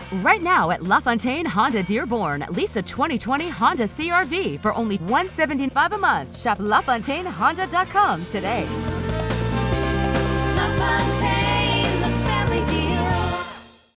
Right now at LaFontaine Honda Dearborn, lease a 2020 Honda CR-V for only $175 a month. Shop LaFontaineHonda.com today.